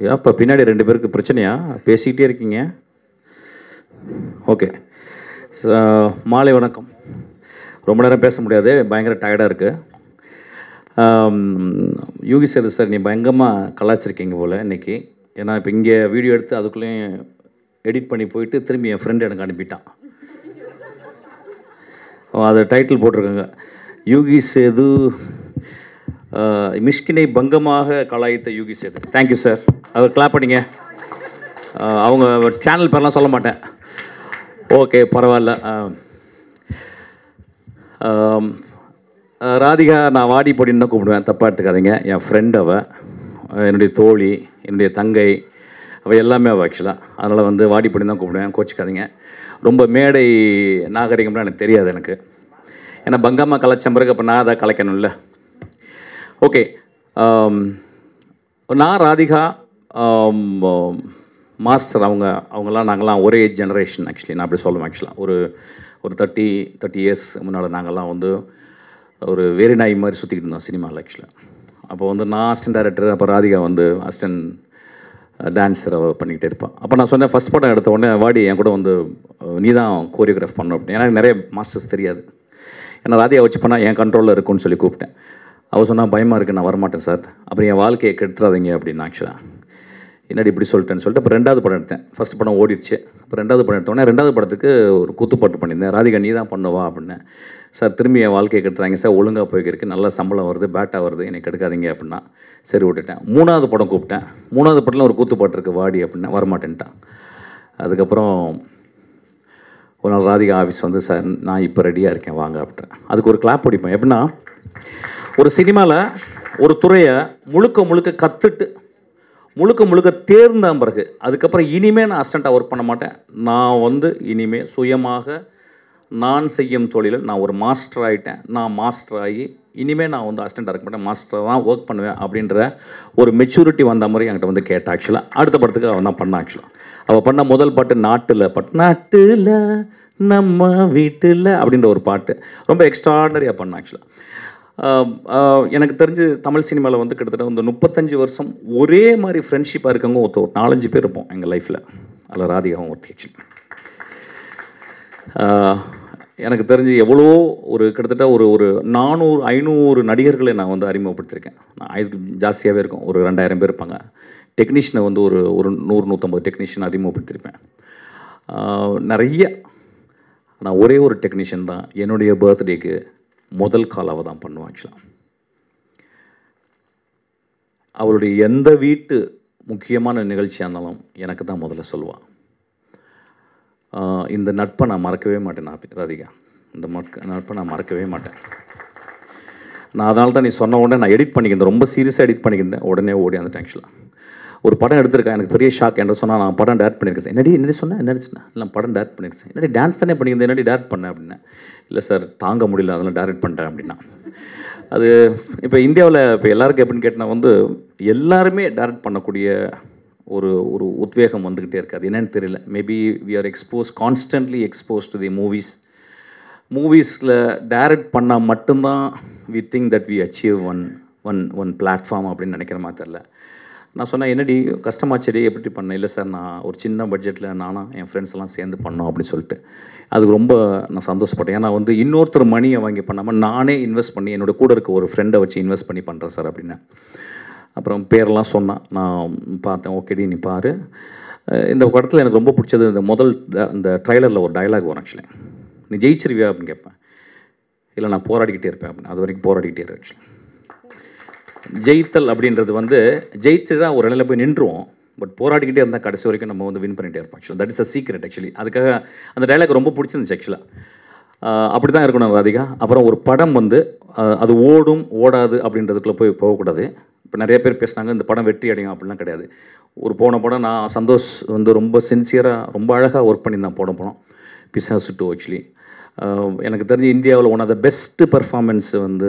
அப்போ பின்னாடி 2 பேருக்கு பிரச்சனையா? பேசிக்கிட்டே இருக்கீங்க. ஓகே. மாலை வணக்கம். ரொம்ப நேரம் பேச முடியாது, பயங்கர டயர்டாக இருக்குது. யூகி சேது சார், நீ பயங்கரமாக கலாச்சிருக்கீங்க போல் இன்றைக்கி. ஏன்னா இப்போ இங்கே வீடியோ எடுத்து அதுக்குள்ளேயும் எடிட் பண்ணி போயிட்டு திரும்பி என் ஃப்ரெண்டு எனக்கு அனுப்பிட்டான். அது டைட்டில் போட்டிருக்காங்க, யூகி சேது மிஷ்கினை பங்கமாக கலாய்த்த யூகி சேது. Thank you sir. அவர் கிளாப் பண்ணிங்க. அவங்க சேனல் பேர்லாம் சொல்ல மாட்டேன். ஓகே, பரவாயில்ல. ராதிகா நான் வாடி பொடின்னு தான் கூப்பிடுவேன், தப்பாக எடுத்துக்காதீங்க. என் ஃப்ரெண்ட் அவள், என்னுடைய தோழி, என்னுடைய தங்கை, அவள் எல்லாமே அவள் ஆக்சுவலாக. அதனால் வந்து வாடி பொடின்னு தான் கூப்பிடுவேன், கோச்சிக்காதீங்க. ரொம்ப மேடை நாகரிகம்லாம் எனக்கு தெரியாது எனக்கு. ஏன்னா பங்கம்மா கலாச்ச பிறகு அப்போ நான் அதை கலைக்கணும்ல. ஓகே. நான் ராதிகா மாஸ்டர் அவங்கெல்லாம் நாங்கள்லாம் ஒரே ஜெனரேஷன் ஆக்சுவலி. நான் அப்படி சொல்லுவேன் ஆக்சுவலாக. ஒரு 30 இயர்ஸ் முன்னால் நாங்கள்லாம் வந்து ஒரு வேறு நாய் மாதிரி சுற்றிக்கிட்டு இருந்தோம் சினிமாவில் ஆக்சுவலாக. அப்போ வந்து நான் அசிஸ்டன்ட் டைரக்டர், அப்போ ராதிகா வந்து அசிஸ்டன்ட் டான்ஸரை பண்ணிக்கிட்டே இருப்பான். அப்போ நான் சொன்னேன், ஃபஸ்ட் படம் எடுத்த உடனே வாடி என் கூட வந்து நீ தான் கோரியோகிராஃப் பண்ணணும் அப்படின்னு. எனக்கு நிறைய மாஸ்டர்ஸ் தெரியாது. ஏன்னா ராதிகா வச்சு பண்ணால் என் கண்ட்ரோலில் இருக்குன்னு சொல்லி கூப்பிட்டேன். அவள் சொன்னால் பயமாக இருக்குது, நான் வரமாட்டேன் சார், அப்புறம் என் வாழ்க்கையை கெடுத்துறாதீங்க அப்படின்னு. ஆக்சுவலாக என்னடி இப்படி சொல்லிட்டேன்னு சொல்லிட்டு அப்புறம் 2வது படம் எடுத்தேன். ஃபஸ்ட் படம் ஓடிடுச்சு. அப்புறம் 2வது படம் எடுத்தோடனே 2வது படத்துக்கு ஒரு குத்துப்பாட்டு பண்ணியிருந்தேன். ராதிகா நீ தான் பண்ணுவா அப்படின்னு. சார் திரும்பி என் வாழ்க்கையை கெடுத்துறாங்க சார், ஒழுங்காக போய்க்கிருக்கு, நல்ல சம்பளம் வருது, பேட்டாக வருது, என்னை கெடுக்காதீங்க அப்படின்னா. சரி விட்டுட்டேன். 3வது படம் கூப்பிட்டேன். 3வது படத்தில் ஒரு கூத்துப்பாட்டு இருக்குது வாடி அப்படின்னா, வரமாட்டேன்ட்டான். அதுக்கப்புறம் ஒரு நாள் ராதிகா ஆஃபீஸ் வந்து, சார் நான் இப்போ ரெடியாக இருக்கேன் வாங்க அப்படின்ட்டு. அதுக்கு ஒரு கிளாப் பிடிப்பேன். எப்படின்னா, ஒரு சினிமாவில் ஒரு துறையை முழுக்க கற்றுட்டு முழுக்க தேர்ந்த பிறகு அதுக்கப்புறம் இனிமேல் நான் அசிஸ்டண்ட்டாக ஒர்க் பண்ண மாட்டேன். நான் வந்து இனிமேல் சுயமாக நான் செய்யும் தொழிலில் நான் ஒரு மாஸ்டர் ஆகிட்டேன். நான் மாஸ்டர் ஆகி இனிமேல் நான் வந்து அசிஸ்டண்ட்டாக இருக்க மாட்டேன், மாஸ்டராக தான் ஒர்க் பண்ணுவேன் அப்படின்ற ஒரு மெச்சூரிட்டி வந்த மாதிரி என்கிட்ட வந்து கேட்டேன். ஆக்சுவலாக அடுத்த படத்துக்கு அவன் தான் பண்ணான். ஆக்சுவலாக அவள் பண்ண முதல் பாட்டு நாட்டில் நம்ம வீட்டில் அப்படின்ற ஒரு பாட்டு ரொம்ப எக்ஸ்ட்ராடனரியாக பண்ணான். ஆக்சுவலாக எனக்கு தெரிஞ்சு தமிழ் சினிமாவில் வந்து கிட்டத்தட்ட வந்து 35 வருஷம் ஒரே மாதிரி ஃப்ரெண்ட்ஷிப்பாக இருக்கவங்க ஒரு 4-5 பேர் இருப்போம் எங்கள் லைஃப்பில். அதில் ராதிகாவும் ஒருத்தி. ஆக்சுவலி எனக்கு தெரிஞ்சு எவ்வளோ ஒரு கிட்டத்தட்ட ஒரு 400-500 நடிகர்களை நான் வந்து அறிமுகப்படுத்தியிருக்கேன். நான் இதுக்கு ஜாஸ்தியாகவே இருக்கும், ஒரு 2000 பேர் இருப்பாங்க. டெக்னீஷியனை வந்து ஒரு 100-150 டெக்னீஷியன் அறிமுகப்படுத்தியிருப்பேன். நிறைய. நான் ஒரே ஒரு டெக்னீஷியன் தான் என்னுடைய பர்த்டேக்கு முதல் கால் அவள் தான் பண்ணுவான். ஆக்சுவலாக அவளுடைய எந்த வீட்டு முக்கியமான நிகழ்ச்சியாக இருந்தாலும் எனக்கு தான் முதல்ல சொல்லுவாள். இந்த நட்பை நான் மறக்கவே மாட்டேன். ராதிகா, இந்த நட்பை நான் மறக்கவே மாட்டேன். நான் அதனால தான் நீ சொன்ன உடனே நான் எடிட் பண்ணிக்கிறேன், ரொம்ப சீரியஸாக எடிட் பண்ணிக்கிறேன். உடனே ஓடி வந்துட்டேன். ஆக்சுவலாக ஒரு படம் எடுத்திருக்கேன், எனக்கு பெரிய ஷாக். என்ன சொன்னால் நான் படம் டேரக்ட் பண்ணியிருக்கேன். என்னடி சொன்னேன் இல்லை படம் டேரக்ட் பண்ணியிருக்கேன். என்னடி டான்ஸ் தானே பண்ணியிருந்தேன், என்னடி டேரக்ட் பண்ணேன் அப்படின்னா. இல்லை சார் தாங்க முடியல அதெல்லாம் டேரக்ட் பண்ணிட்டேன் அப்படின்னா. அது இப்போ இந்தியாவில் இப்போ எல்லாருக்கும் எப்படின்னு கேட்டால் வந்து எல்லாருமே டேரக்ட் பண்ணக்கூடிய ஒரு உத்வேகம் வந்துக்கிட்டே இருக்குது. அது என்னன்னு தெரியல. Maybe we are constantly expose to the மூவிஸில் டேரக்ட் பண்ணால் மட்டும்தான் we think that we achieve one platform அப்படின்னு நினைக்கிற மாதிரி தெரில. நான் சொன்னேன், என்னடி கஷ்டமாச்சடி எப்படி பண்ணேன். இல்லை சார் நான் ஒரு சின்ன பட்ஜெட்டில் நானும் என் ஃப்ரெண்ட்ஸ் எல்லாம் சேர்ந்து பண்ணோம் அப்படின்னு சொல்லிட்டு அதுக்கு ரொம்ப நான் சந்தோஷப்பட்டேன். ஏன்னா வந்து இன்னொருத்தர் மணியை வாங்கி பண்ணாமல் நானே இன்வெஸ்ட் பண்ணி என்னோடய கூட இருக்க ஒரு ஃப்ரெண்டை வச்சு இன்வெஸ்ட் பண்ணி பண்ணுறேன் சார் அப்படின்னு. அப்புறம் பேரெல்லாம் சொன்னான். நான் பார்த்தேன், ஓகேடி நீ பாரு. இந்த படத்தில் எனக்கு ரொம்ப பிடிச்சது இந்த ட்ரைலரில் ஒரு டயலாக் வரும். ஆக்சுவலி நீ ஜெயிச்சிருவியா அப்படின்னு கேட்பேன். இல்லை நான் போராடிக்கிட்டே இருப்பேன் அப்படின்னு. அது வரைக்கும் போராடிக்கிட்டே இருக்கேன். ஆக்சுவலி ஜெயித்தல் அப்படின்றது வந்து ஜெயிச்சுட்டா ஒரு நிலையில் போய் நின்றுவோம். பட் போராடிக்கிட்டே இருந்தால் கடைசி வரைக்கும் நம்ம வந்து வின் பண்ணிகிட்டே இருப்போம். Actually that is a secret. Actually அதுக்காக அந்த டைலாக் ரொம்ப பிடிச்சிருந்துச்சு. ஆக்சுவலாக அப்படி தான் இருக்கணும் ராதிகா. அப்புறம் ஒரு படம் வந்து அது ஓடும் ஓடாது அப்படின்றதுக்குள்ளே போகக்கூடாது. இப்போ நிறைய பேர் பேசுனாங்க இந்த படம் வெற்றி அடையும் அப்படிலாம் கிடையாது. ஒரு போன படம் நான் சந்தோஷ் வந்து ரொம்ப சின்சியராக ரொம்ப அழகாக ஒர்க் பண்ணி தான் போனோம் பிசாசு 2. ஆக்சுவலி எனக்கு தெரிஞ்சு இந்தியாவில் one of the best performance வந்து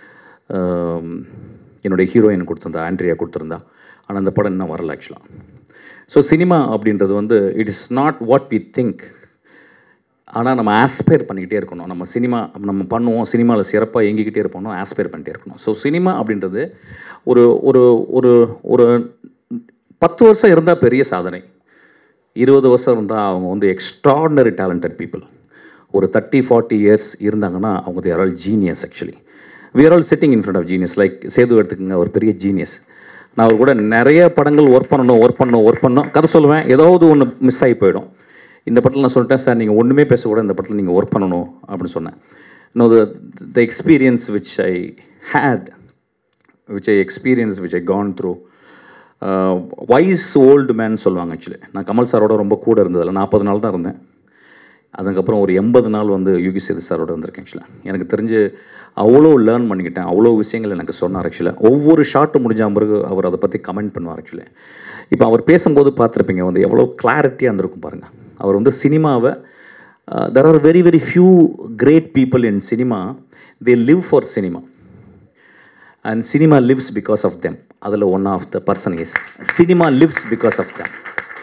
என்னுடைய ஹீரோயின் கொடுத்துருந்தா, ஆண்ட்ரியா கொடுத்துருந்தா. ஆனால் அந்த படம் இன்னும் வரல. ஆக்சுவலாக ஸோ சினிமா அப்படின்றது வந்து it is not what we think. ஆனால் நம்ம ஆஸ்பயர் பண்ணிக்கிட்டே இருக்கணும். நம்ம பண்ணுவோம், சினிமாவில் சிறப்பாக இயங்கிக்கிட்டே இருப்போம், ஆஸ்பயர் பண்ணிகிட்டே இருக்கணும். ஸோ சினிமா அப்படின்றது ஒரு ஒரு ஒரு ஒரு 10 வருஷம் இருந்தால் பெரிய சாதனை, 20 வருஷம் இருந்தால் அவங்க வந்து எக்ஸ்ட்ராடினரி டேலண்டட் பீப்புள். ஒரு 30-40 இயர்ஸ் இருந்தாங்கன்னா அவங்க there all genius. Actually we are all sitting in front of genius. Like Sethu எடுத்துக்கங்க, ஒரு பெரிய ஜீனியஸ். நான் அவர் கூட நிறைய படங்கள் ஒர்க் பண்ணணும், கதை சொல்லுவேன், ஏதாவது ஒன்று மிஸ் ஆகி போயிடும். இந்த படத்தில் நான் சொல்லிட்டேன் சார், நீங்கள் ஒன்றுமே பேசக்கூடாது, இந்த படத்தில் நீங்கள் ஒர்க் பண்ணணும் அப்படின்னு சொன்னேன். இன்னும் the experience which I had, which I gone through, wise old man சொல்லுவாங்க. ஆக்சுவலி நான் கமல் சாரோட ரொம்ப கூட இருந்ததில்ல, 40 நாள் தான் இருந்தேன். அதுக்கப்புறம் ஒரு 80 நாள் வந்து யுகி சேது சாரோட இருந்திருக்கேன். ஆக்சுவலாக எனக்கு தெரிஞ்சு அவ்வளோ லேர்ன் பண்ணிக்கிட்டேன், அவ்வளோ விஷயங்கள் எனக்கு சொன்னார். ஆக்சுவலாக ஒவ்வொரு ஷாட்டு முடிஞ்ச பிறகு அவர் அதை பற்றி கமெண்ட் பண்ணுவார். ஆக்சுவலி இப்போ அவர் பேசும்போது பார்த்துருப்பீங்க வந்து எவ்வளோ கிளாரிட்டியாக இருந்திருக்கும் பாருங்கள். அவர் வந்து சினிமாவை there are very very few great people in cinema, they live for cinema and cinema lives because of them. அதில் one of the person is cinema lives because of them.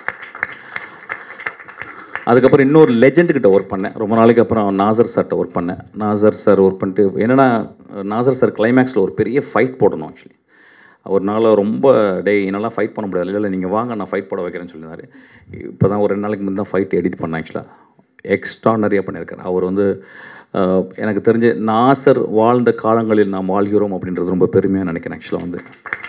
அதுக்கப்புறம் இன்னொரு லெஜெண்டுக்கிட்ட ஒர்க் பண்ணேன் ரொம்ப நாளைக்கு அப்புறம். நாசர் சார்கிட்ட ஒர்க் பண்ணேன். Nassar sir work பண்ணிட்டு என்னென்னா, நாசர் சார் கிளைமேக்ஸில் ஒரு பெரிய ஃபைட் போடணும். ஆக்சுவலி அவர்னால ரொம்ப என்னெல்லாம் ஃபைட் பண்ண முடியாது. இல்லை நீங்கள் வாங்க நான் ஃபைட் போட வைக்கிறேன்னு சொல்லியிருந்தாரு. இப்போ தான் ஒரு 2 நாளைக்கு முன்னாடி தான் ஃபைட் எடிட் பண்ணேன். ஆக்சுவலாக எக்ஸ்ட்ரானரியாக பண்ணியிருக்காரு. அவர் வந்து எனக்கு தெரிஞ்சு நாசர் வாழ்ந்த காலங்களில் நாம் வாழ்கிறோம் அப்படின்றது ரொம்ப பெருமையாக நினைக்கிறேன். ஆக்சுவலாக வந்து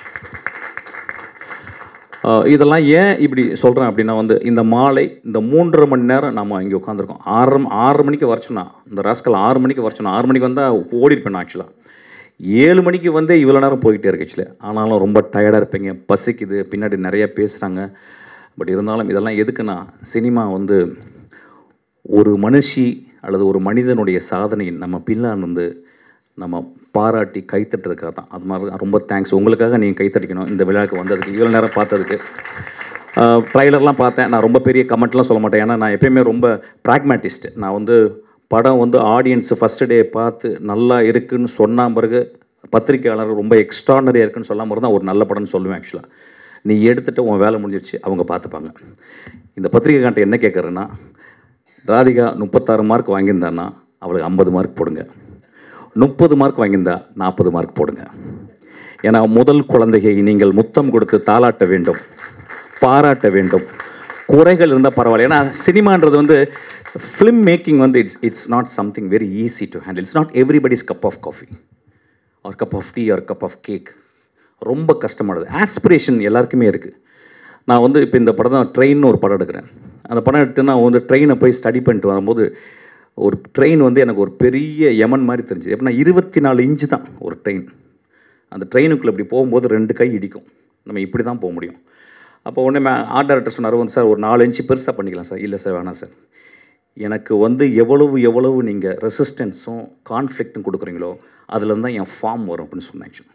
இதெல்லாம் ஏன் இப்படி சொல்கிறேன் அப்படின்னா வந்து இந்த மாலை இந்த 3.5 மணி நேரம் நம்ம இங்கே உட்காந்துருக்கோம். 6 மணிக்கு வரைச்சோன்னா, இந்த ராஸ்கல் 6 மணிக்கு வரைச்சோன்னா, 6 மணிக்கு வந்தால் ஓடிருப்பேன். ஆக்சுவலாக 7 மணிக்கு வந்து இவ்வளோ நேரம் போய்கிட்டே இருக்கு. ஆக்சுவலி ஆனாலும் ரொம்ப டயர்டாக இருப்பீங்க, பசிக்குது, பின்னாடி நிறையா பேசுகிறாங்க. பட் இருந்தாலும் இதெல்லாம் எதுக்குன்னா, சினிமா வந்து ஒரு மனுஷி அல்லது ஒரு மனிதனுடைய சாதனையின் நம்ம பின்னால் வந்து நம்ம பாராட்டி கைத்தட்டுறதுக்காக தான். அது மாதிரி ரொம்ப தேங்க்ஸ். உங்களுக்காக நீங்கள் கைத்தட்டிக்கணும் இந்த விழாவுக்கு வந்ததுக்கு, இவ்வளோ நேரம் பார்த்ததுக்கு. ட்ரைலர்லாம் பார்த்தேன். நான் ரொம்ப பெரிய கமெண்ட்லாம் சொல்ல மாட்டேன், ஏன்னா நான் எப்பயுமே ரொம்ப ப்ராக்மேட்டிஸ்ட். நான் வந்து படம் வந்து ஆடியன்ஸு ஃபஸ்ட்டு டே பார்த்து நல்லா இருக்குதுன்னு சொன்ன பிறகு பத்திரிக்கையாளர் ரொம்ப எக்ஸ்ட்ரானரியாக இருக்குன்னு சொல்லாம பிறகு தான் ஒரு நல்ல படம்னு சொல்லுவேன். ஆக்சுவலாக நீ எடுத்துகிட்டு உன் வேலை முடிஞ்சிருச்சு, அவங்க பார்த்துப்பாங்க. இந்த பத்திரிக்கைக்காண்ட என்ன கேட்குறேன்னா, ராதிகா 36 மார்க் வாங்கியிருந்தான்னா அவளுக்கு 50 மார்க் போடுங்க, 30 மார்க் வாங்கியிருந்தா 40 மார்க் போடுங்க. ஏன்னா முதல் குழந்தையை நீங்கள் முத்தம் கொடுத்து தாளாட்ட வேண்டும், பாராட்ட வேண்டும். குறைகள் இருந்தால் பரவாயில்ல. ஏன்னா சினிமான்றது வந்து ஃபிலிம் மேக்கிங் வந்து it's not something very easy to handle. It's not everybody's cup of coffee or cup of tea or cup of cake. ரொம்ப கஷ்டமானது. ஆஸ்பிரேஷன் எல்லாருக்குமே இருக்குது. நான் வந்து இப்போ இந்த படம் தான் ட்ரெயின்னு ஒரு படம் எடுக்கிறேன். அந்த படம் எடுத்து நான் வந்து ட்ரெயினை போய் ஸ்டடி பண்ணிட்டு வரும்போது ஒரு ட்ரெயின் வந்து எனக்கு ஒரு பெரிய யமன் மாதிரி தெரிஞ்சுது. எப்படின்னா 24 இன்ச்சு தான் ஒரு ட்ரெயின். அந்த ட்ரெயினுக்குள்ளே இப்படி போகும்போது 2 கை இடிக்கும். நம்ம இப்படி தான் போக முடியும். அப்போ உடனே ஆர்ட் டைரக்டர் சொன்னார் வந்து, சார் ஒரு 4 இன்ச்சு பெருசாக பண்ணிக்கலாம் சார். இல்லை சார் வேணாம் சார், எனக்கு வந்து எவ்வளவு நீங்கள் ரெசிஸ்டன்ஸும் கான்ஃப்ளிக்ட்டும் கொடுக்குறீங்களோ அதில் தான் என் ஃபார்ம் வரும் அப்படின்னு சொன்னேன்.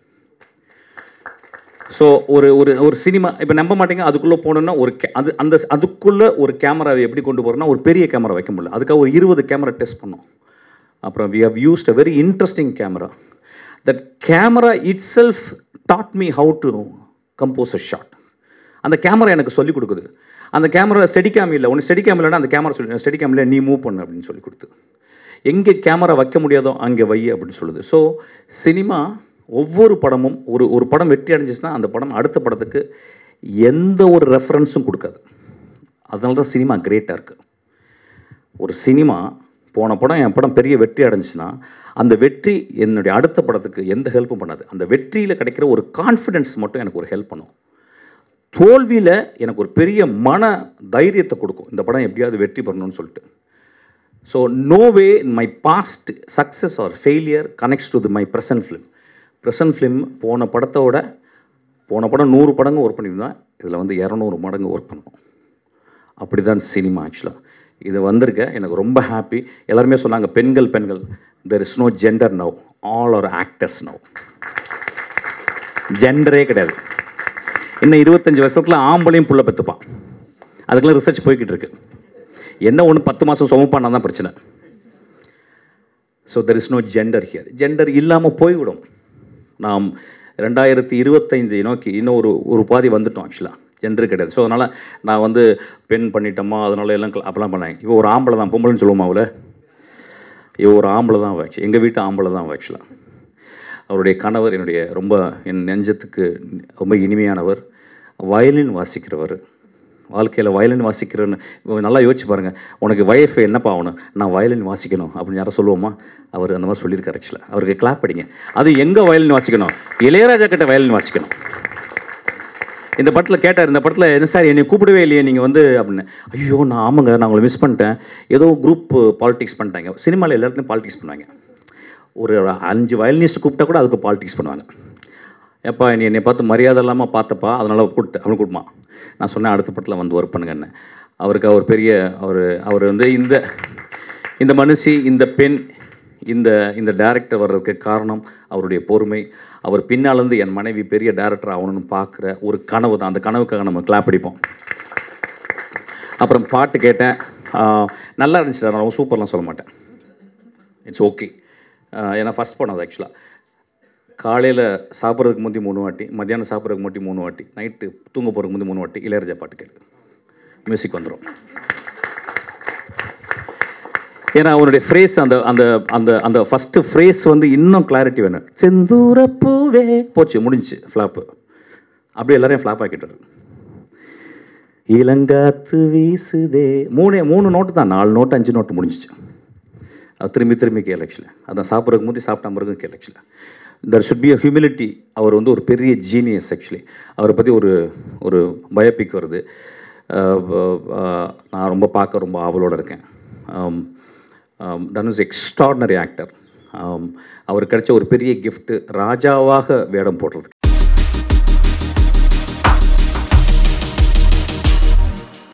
ஸோ ஒரு சினிமா இப்போ நம்ப மாட்டேங்க, அதுக்குள்ளே போனோன்னா ஒரு அதுக்குள்ளே ஒரு கேமராவை எப்படி கொண்டு போகிறோன்னா ஒரு பெரிய கேமரா வைக்க முடியல. அதுக்காக ஒரு 20 கேமரா டெஸ்ட் பண்ணோம். அப்புறம் we have used a very interesting camera. That camera itself taught me how to compose a shot. அந்த கேமரா எனக்கு சொல்லிக் கொடுக்குது. அந்த கேமரா ஸ்டெடிகேம் இல்லை, ஒன்று ஸ்டெடிகேம் இல்லைன்னா அந்த கேமரா சொல்லி ஸ்டெடிகேமில் நீ மூவ் பண்ணு அப்படின்னு சொல்லி கொடுத்து, எங்கே கேமரா வைக்க முடியாதோ அங்கே வை அப்படின்னு சொல்லுது. ஸோ சினிமா ஒவ்வொரு படமும் ஒரு படம் வெற்றி அடைஞ்சிச்சுன்னா அந்த படம் அடுத்த படத்துக்கு எந்த ஒரு ரெஃபரன்ஸும் கொடுக்காது. அதனால தான் சினிமா கிரேட்டாக இருக்குது. ஒரு சினிமா போன படம் என் படம் பெரிய வெற்றி அடைஞ்சிச்சுன்னா அந்த வெற்றி என்னுடைய அடுத்த படத்துக்கு எந்த ஹெல்ப்பும் பண்ணாது. அந்த வெற்றியில் கிடைக்கிற ஒரு கான்ஃபிடென்ஸ் மட்டும் எனக்கு ஒரு ஹெல்ப் பண்ணும். தோல்வியில் எனக்கு ஒரு பெரிய மன தைரியத்தை கொடுக்கும், இந்த படம் எப்படியாவது வெற்றி பெறணும்னு சொல்லிட்டு. So no way my past success or failure connects to my present film. Present film போன படம் 100 படங்கள் ஒர்க் பண்ணியிருந்தேன். இதில் வந்து 200 மடங்கு ஒர்க் பண்ணணும். அப்படி தான் சினிமா. ஆக்சுவலாக இது வந்திருக்க எனக்கு ரொம்ப ஹாப்பி. எல்லாருமே சொன்னாங்க பெண்கள் there is no gender now, all are actors now. ஜெண்டரே கிடையாது. இன்னும் 25 வருஷத்தில் ஆம்பளையும் புள்ள பெற்றுப்பான். அதுக்கெல்லாம் ரிசர்ச் போய்கிட்டு இருக்கு. என்ன ஒன்று 10 மாதம் சுமப்பானா தான் பிரச்சனை. So there is no gender here. Gender இல்லாமல் போய்விடும். நாம் 2025 நோக்கி இன்னும் ஒரு பாதி வந்துட்டோம். ஆக்சுவலாக ஜெண்டர் கிடையாது. ஸோ அதனால் நான் வந்து பெண் பண்ணிட்டோமா அதனால எல்லாம் அப்போலாம் பண்ணாங்க. இப்போ ஒரு ஆம்பளை தான், பொம்பளைன்னு சொல்லுவோமா அவளை, இவ ஒரு ஆம்பளை தான் அவள். எங்கள் வீட்டு ஆம்பளை தான் அவள். ஆக்சுவலாக அவருடைய கணவர் என் நெஞ்சத்துக்கு ரொம்ப இனிமையானவர். வயலின் வாசிக்கிறவர், வாழ்க்கையில் வயலின் வாசிக்கிறன்னு நல்லா யோசிச்சு பாருங்கள். உனக்கு வைஃப் என்னப்பா ஆகணும்? நான் வயலின் வாசிக்கணும் அப்படின்னு யாரும் சொல்லுவோமா? அவர் அந்த மாதிரி சொல்லியிருக்காரு. ஆக்சுவலாக அவருக்கு கிளாப் அடிங்க. அது எங்கே வயலின் வாசிக்கணும்? இளையராஜா கிட்ட வயலின் வாசிக்கணும். இந்த படத்தில் கேட்டார், இந்த படத்தில் என்ன சார் என்னை கூப்பிடவே இல்லையே நீங்கள் வந்து அப்படின்னு. ஐயோ நான் ஆமாங்க, நான் உங்களை மிஸ் பண்ணிட்டேன். ஏதோ குரூப் பாலிடிக்ஸ் பண்ணிட்டாங்க. சினிமாவில் எல்லாத்துலையும் பாலிடிக்ஸ் பண்ணுவாங்க. ஒரு 5 வயலினிஸ்ட் கூப்பிட்டா கூட அதுக்கு பாலிடிக்ஸ் பண்ணுவாங்க. எப்பா நீ என்னை பார்த்து மரியாதை இல்லாமல் பார்த்தப்பா, அதனால் கூப்பிட்டு அவனு கூப்பிடுமா. நான் சொன்னேன் அடுத்த படத்தில் வந்து ஒர்க் பண்ணுங்கன்னு. அவருக்கு அவர் பெரிய அவர் வந்து இந்த மனுஷி, இந்த பெண், இந்த டைரக்டர் வர்றதுக்கு காரணம் அவருடைய பொறுமை. அவர் பின்னாலேருந்து என் மனைவி பெரிய டைரக்டர் ஆகணும்னு பார்க்குற ஒரு கனவு தான். அந்த கனவுக்காக நம்ம கிளாப் அடிப்போம். அப்புறம் பாட்டு கேட்டேன், நல்லா இருந்துச்சு. நான் ரொம்ப சூப்பர்லாம் சொல்ல மாட்டேன், இட்ஸ் ஓகே. ஏன்னா ஃபஸ்ட் படம் அது. ஆக்சுவலாக காலையில் சாப்பிட்றதுக்கு முந்தி 3 வாட்டி, மத்தியானம் சாப்பிட்றதுக்கு முந்தி 3 வாட்டி, நைட்டு தூங்க போகிறதுக்கு முந்தி 3 வாட்டி இளையராஜா பாட்டு கேட்டு மியூசிக் வந்துடும். ஏன்னா அவனுடைய ஃப்ரேஸ், அந்த அந்த அந்த அந்த ஃபஸ்ட்டு ஃப்ரேஸ் வந்து இன்னும் கிளாரிட்டி வேணும். செந்தூர பூவே போச்சு, முடிஞ்சிச்சு, ஃப்ளாப்பு. அப்படியே எல்லாரையும் ஃப்ளாப் ஆக்கிட்டாரு. இளங்காத்து வீசுதே 3 நோட்டு தான், 4 நோட்டு 5 நோட்டு முடிஞ்சிச்சு. அது திரும்பி கேள். ஆக்சுவலாக அதான் சாப்பிட்றதுக்கு முந்தி சாப்பிட்டா பிறகு கேள். ஆக்சுவலாக there should be a humility. அவர் வந்து ஒரு பெரிய ஜீனியஸ். ஆக்சுவலி அவரை பற்றி ஒரு பயோபிக் வருது. நான் ரொம்ப பார்க்க ரொம்ப ஆவலோடு இருக்கேன். Dhanush extraordinary actor. அவர் கிடைச்ச ஒரு பெரிய கிஃப்ட்டு ராஜாவாக வேடம் போடுறதுக்கு.